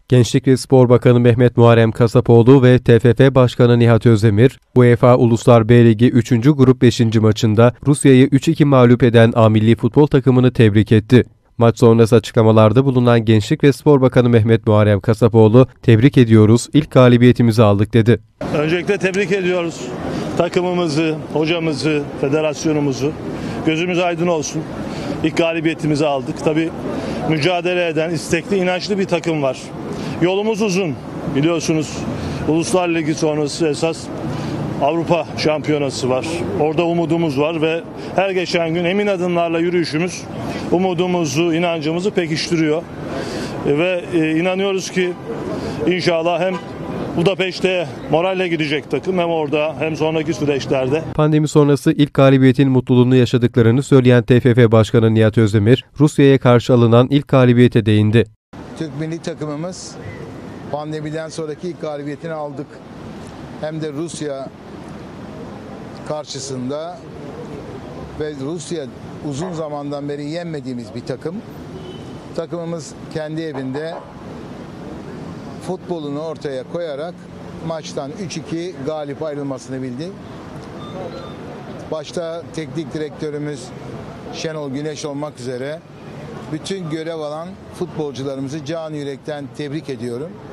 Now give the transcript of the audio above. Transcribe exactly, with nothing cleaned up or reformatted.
Gençlik ve Spor Bakanı Mehmet Muharrem Kasapoğlu ve T F F Başkanı Nihat Özdemir, UEFA Uluslar B Ligi üçüncü Grup beşinci maçında Rusya'yı üç iki mağlup eden A Milli Futbol takımını tebrik etti. Maç sonrası açıklamalarda bulunan Gençlik ve Spor Bakanı Mehmet Muharrem Kasapoğlu, "Tebrik ediyoruz, ilk galibiyetimizi aldık." dedi. Öncelikle tebrik ediyoruz takımımızı, hocamızı, federasyonumuzu. Gözümüz aydın olsun. İlk galibiyetimizi aldık. Tabii mücadele eden, istekli, inançlı bir takım var. Yolumuz uzun. Biliyorsunuz Uluslar Ligi sonrası esas Avrupa Şampiyonası var. Orada umudumuz var ve her geçen gün emin adımlarla yürüyüşümüz umudumuzu, inancımızı pekiştiriyor. Ve inanıyoruz ki inşallah hem Budapeşte'ye moralle gidecek takım hem orada hem sonraki süreçlerde. Pandemi sonrası ilk galibiyetin mutluluğunu yaşadıklarını söyleyen T F F Başkanı Nihat Özdemir, Rusya'ya karşı alınan ilk galibiyete değindi. Türk milli takımımız pandemiden sonraki ilk galibiyetini aldık. Hem de Rusya karşısında ve Rusya uzun zamandan beri yenmediğimiz bir takım. Takımımız kendi evinde futbolunu ortaya koyarak maçtan üç iki galip ayrılmasını bildi. Başta teknik direktörümüz Şenol Güneş olmak üzere bütün görev alan futbolcularımızı canı yürekten tebrik ediyorum.